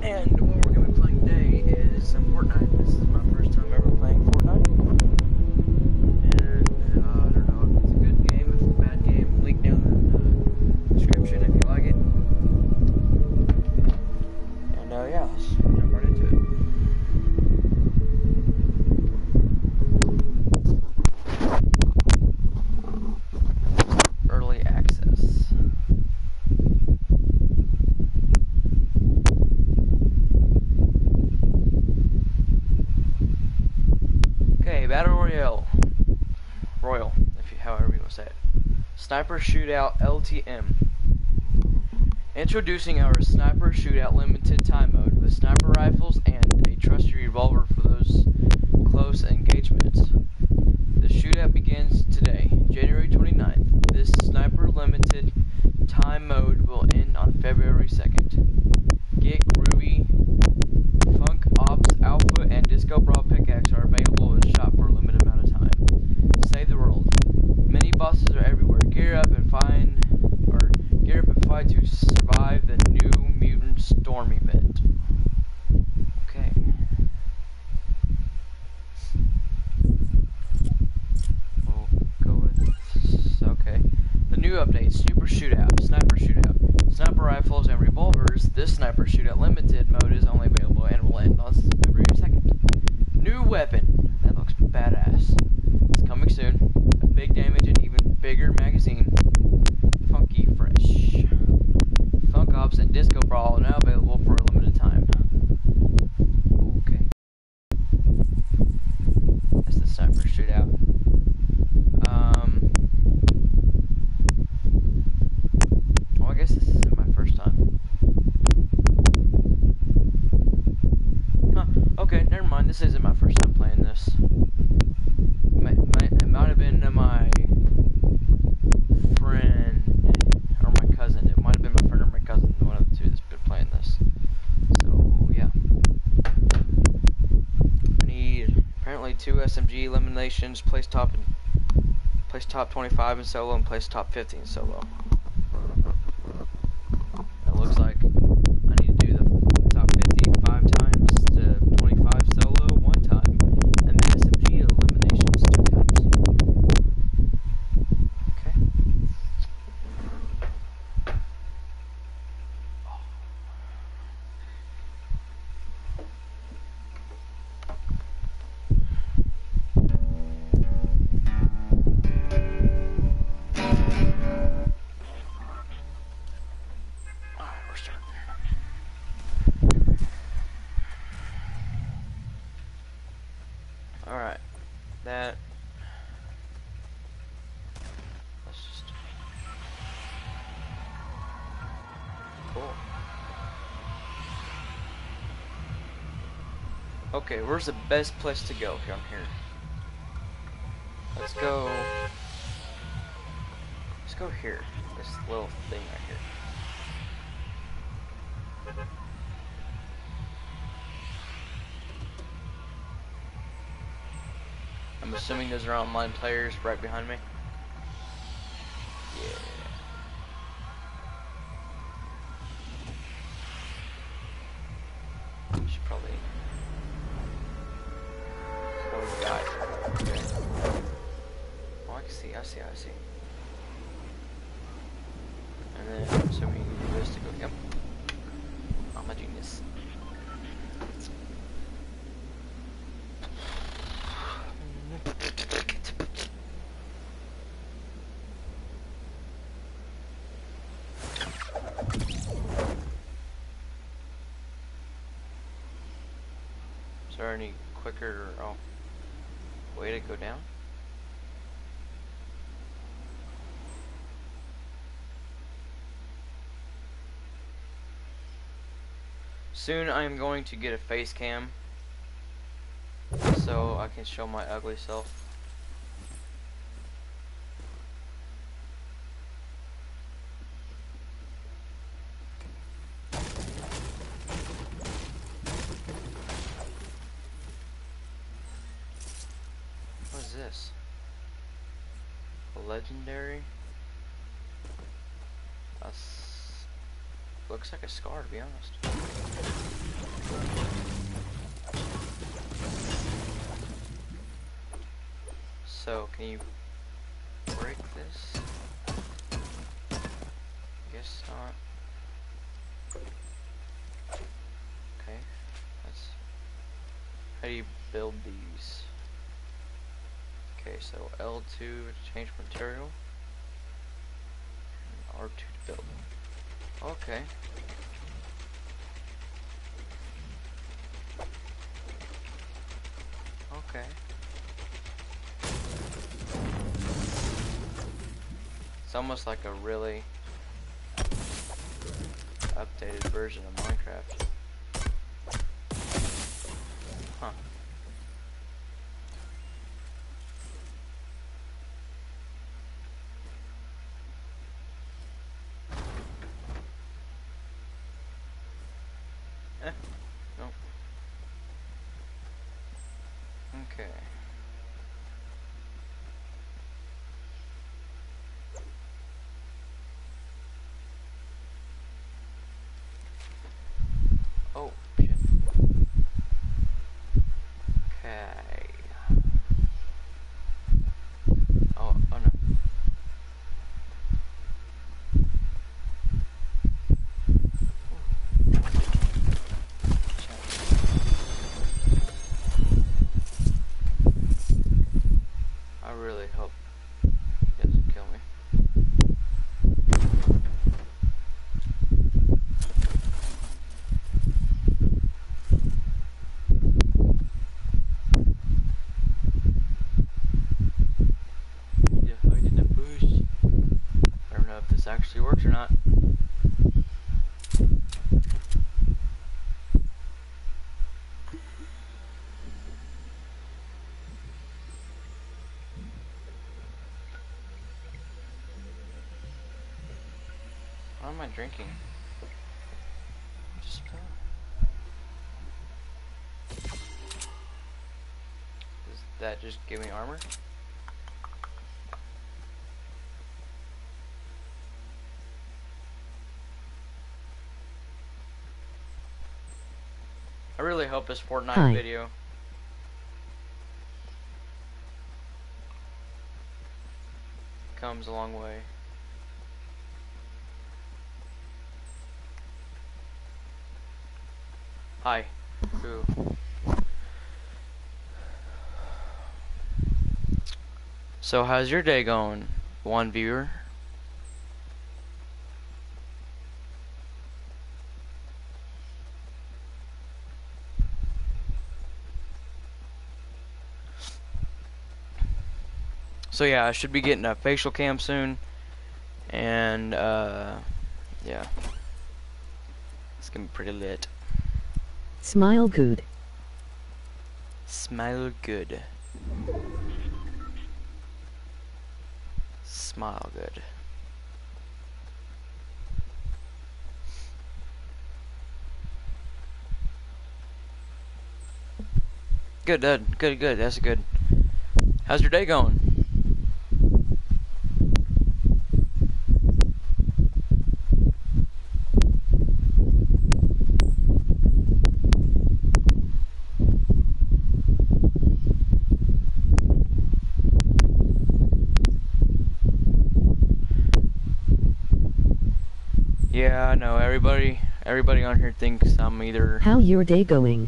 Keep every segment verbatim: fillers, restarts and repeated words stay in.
And what we're going to be playing today is some Fortnite. This is my first time ever playing Fortnite. And uh, I don't know if it's a good game, if it's a bad game. Link down in the description if you like it. And uh, yeah, let's jump right into it. Early access. Okay, Battle Royale. Royal, if you however you want to say it. Sniper Shootout L T M. Introducing our Sniper Shootout limited time mode with sniper rifles and a trusty revolver for those close engagements. The shootout begins today, January twenty-ninth. This sniper limited time mode will end on February second. Get groovy. Funk Ops Alpha and Disco Brawl pickaxe are available in shop for a limited amount of time. Save the world. Many bosses are everywhere. Gear up and find, or gear up and fight to survive the new mutant storm event. Okay. We'll go with this. Okay. The new update: Super Shootout, Sniper Shootout, sniper rifles and revolvers. This Sniper Shootout limited mode is only available and will end on February second. New weapon. That looks badass. It's coming soon. A big damage and even bigger magazine. Funky Fresh. Funk Ops and Disco Brawl are now available for a limited time. Okay. That's the Sniper Shootout. Um. Well, I guess this isn't my first time. Huh. Okay, never mind. This isn't my first time playing this. Might, might, it might have been uh, my friend or my cousin. It might have been my friend or my cousin. One of the two that's been playing this. So yeah. I need apparently two S M G eliminations. Place top and place top twenty-five in solo and place top fifty in solo. It looks like I need to do the top fifty five times, the twenty-five solo one time, and the S M G eliminations two times. Okay. Alright, we're starting. Alright, that, let's just, cool. Okay, where's the best place to go from here? Let's go, let's go here, this little thing right here. I'm assuming those are online players right behind me. Yeah. Should probably. Oh, God. Okay. Oh, I can see. I see. I see. And then, so we can do this to go. Yep. I'm a genius. Is there any quicker oh, way to go down? Soon I am going to get a face cam so I can show my ugly self. What is this? A legendary? That's looks like a scar, to be honest. So, can you break this? Guess not. Okay, that's... How do you build these? Okay, so L two to change material, and R two to build. Okay. Okay. It's almost like a really updated version of Minecraft. Huh. Eh. No. Okay. Oh, shit. Okay. Oh, oh no. I really hope he doesn't kill me. Yeah, I didn't push. I don't know if this actually works or not. What am I drinking? Just uh, does that just give me armor? I really hope this Fortnite Hi. video comes a long way. Hi. Ooh. So how's your day going, one viewer? So yeah, I should be getting a facial cam soon, and uh, yeah, it's gonna be pretty lit. Smile good. Smile good. Smile good. Good, good, good, good. That's good. How's your day going? Yeah, I know. Everybody, everybody on here thinks I'm either. How your day going?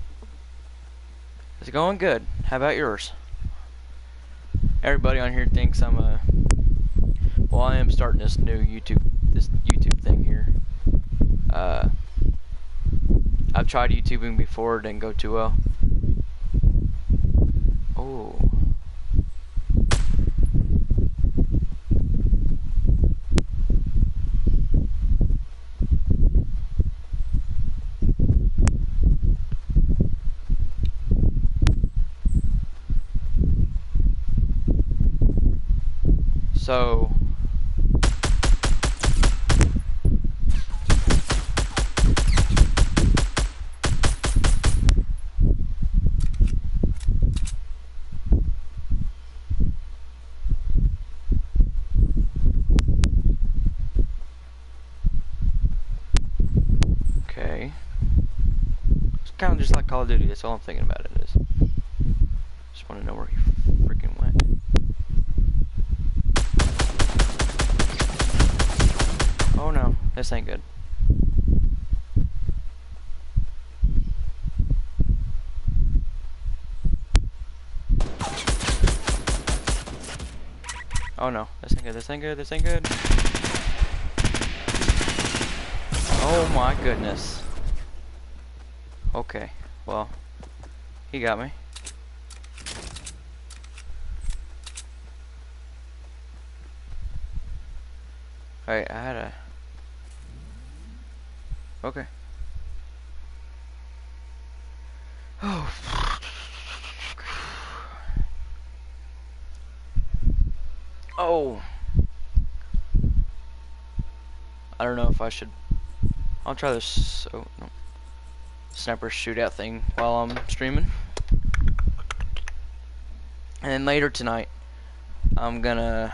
It's going good. How about yours? Everybody on here thinks I'm a. Well, I am starting this new YouTube, this YouTube thing here. Uh, I've tried YouTubing before, it didn't go too well. Oh. So. Okay. kind of just like Call of Duty. That's all I'm thinking about it is. Just want to know where he freaking went. Oh no, this ain't good. Oh no, this ain't good, this ain't good, this ain't good. Oh my goodness. Okay, well, he got me. Alright, I had a... Okay. Oh. Oh. I don't know if I should... I'll try this oh, no. sniper shootout thing while I'm streaming. And then later tonight, I'm gonna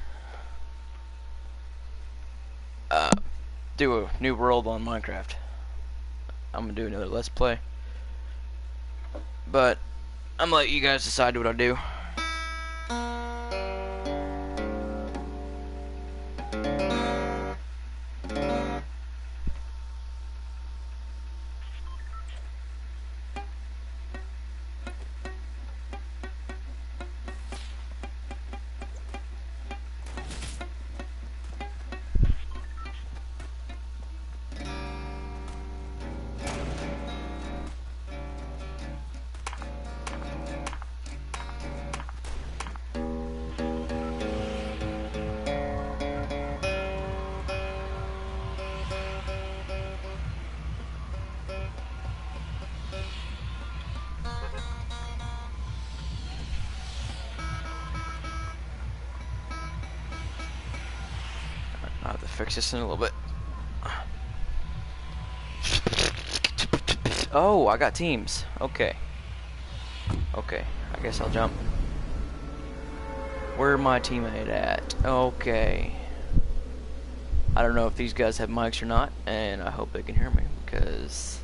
uh, do a new world on Minecraft. I'm gonna do another Let's Play. But I'm gonna let you guys decide what I do. I'll have to fix this in a little bit. Oh, I got teams. Okay. Okay, I guess I'll jump. Where my teammate at? Okay. I don't know if these guys have mics or not, and I hope they can hear me, because...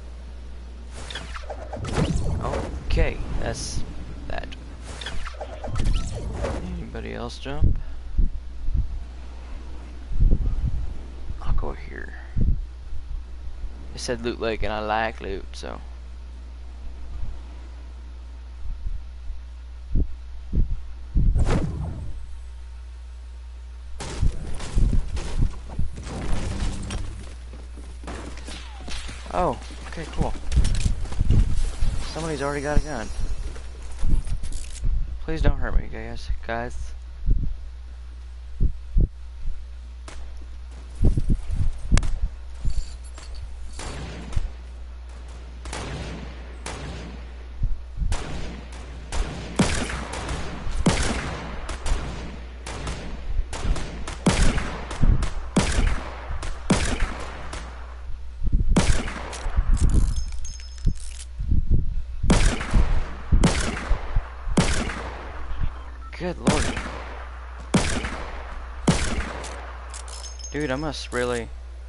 Okay, that's that. Anybody else jump? I'll go here. It said loot lake, and I like loot, so... Oh, okay, cool. Somebody's already got a gun. Please don't hurt me, guys. Guys. Good lord. Dude, I must really...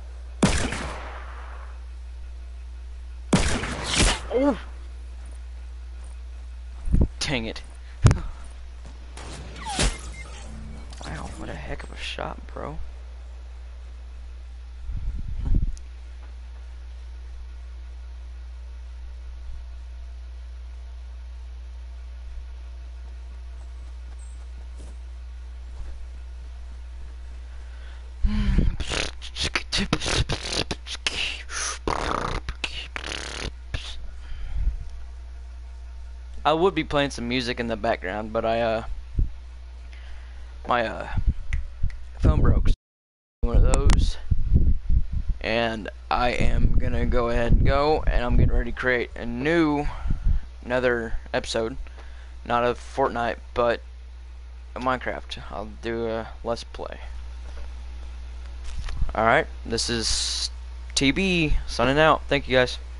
Oh! Dang it. Wow, what a heck of a shot, bro. I would be playing some music in the background, but I, uh, my, uh, phone broke. One of those. And I am gonna go ahead and go, and I'm getting ready to create a new, another episode. Not of Fortnite, but of Minecraft. I'll do a Let's Play. Alright, this is T B signing out. Thank you guys.